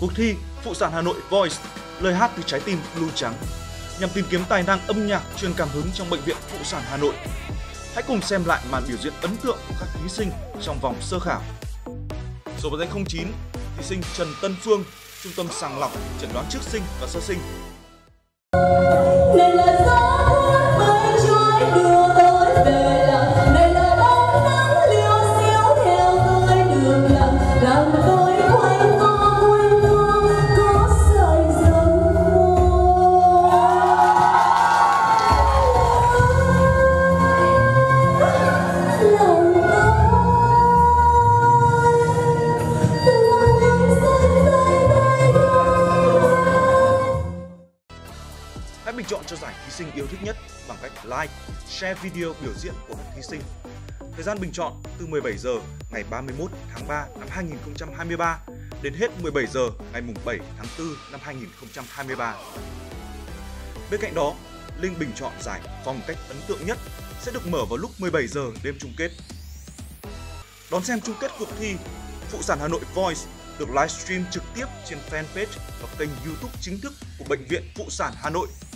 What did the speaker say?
Cuộc thi Phụ sản Hà Nội Voice, lời hát từ trái tim blue trắng, nhằm tìm kiếm tài năng âm nhạc truyền cảm hứng trong Bệnh viện Phụ sản Hà Nội. Hãy cùng xem lại màn biểu diễn ấn tượng của các thí sinh trong vòng sơ khảo. Số báo danh 09, thí sinh Trần Tân Phương, Trung tâm sàng lọc, chẩn đoán trước sinh và sơ sinh. Hãy bình chọn cho giải thí sinh yêu thích nhất bằng cách like, share video biểu diễn của các thí sinh. Thời gian bình chọn từ 17 giờ ngày 31 tháng 3 năm 2023 đến hết 17 giờ ngày 7 tháng 4 năm 2023. Bên cạnh đó, link bình chọn giải phong cách ấn tượng nhất sẽ được mở vào lúc 17 giờ đêm chung kết. Đón xem chung kết cuộc thi Phụ sản Hà Nội Voice được livestream trực tiếp trên fanpage và kênh YouTube chính thức của Bệnh viện Phụ sản Hà Nội.